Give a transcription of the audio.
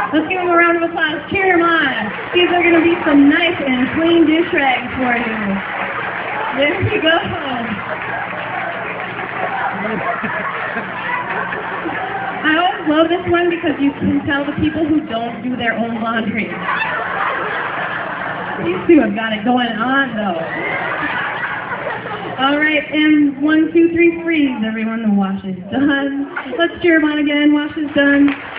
Let's give them a round of applause. Cheer them on. These are going to be some nice and clean dish rags for you. There we go. I always love this one because you can tell the people who don't do their own laundry. These two have got it going on, though. All right, and 1, 2, 3, freeze, everyone. The wash is done. Let's cheer them on again. Wash is done.